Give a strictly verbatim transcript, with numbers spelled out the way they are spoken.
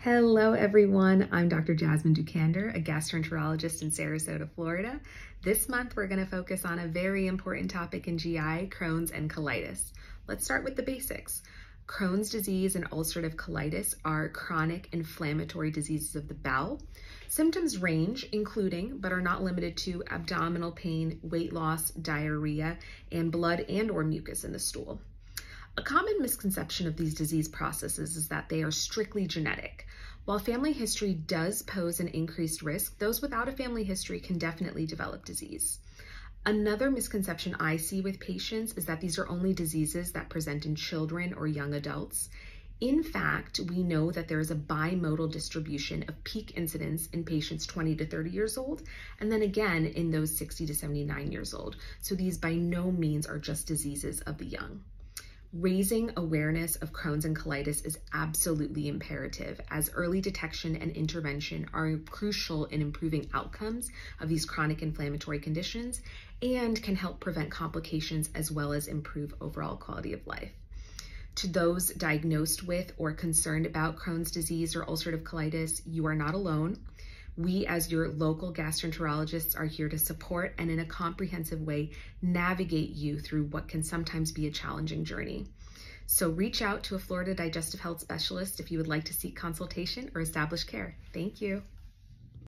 Hello everyone, I'm Doctor Jasmine Dukandar, a gastroenterologist in Sarasota, Florida. This month we're going to focus on a very important topic in G I, Crohn's and colitis. Let's start with the basics. Crohn's disease and ulcerative colitis are chronic inflammatory diseases of the bowel. Symptoms range, including, but are not limited to, abdominal pain, weight loss, diarrhea, and blood and or mucus in the stool. A common misconception of these disease processes is that they are strictly genetic. While family history does pose an increased risk, those without a family history can definitely develop disease. Another misconception I see with patients is that these are only diseases that present in children or young adults. In fact, we know that there is a bimodal distribution of peak incidence in patients twenty to thirty years old, and then again in those sixty to seventy-nine years old. So these by no means are just diseases of the young. Raising awareness of Crohn's and colitis is absolutely imperative, as early detection and intervention are crucial in improving outcomes of these chronic inflammatory conditions and can help prevent complications as well as improve overall quality of life. To those diagnosed with or concerned about Crohn's disease or ulcerative colitis, you are not alone. We, as your local gastroenterologists, are here to support and in a comprehensive way navigate you through what can sometimes be a challenging journey. So reach out to a Florida Digestive Health Specialist if you would like to seek consultation or establish care. Thank you.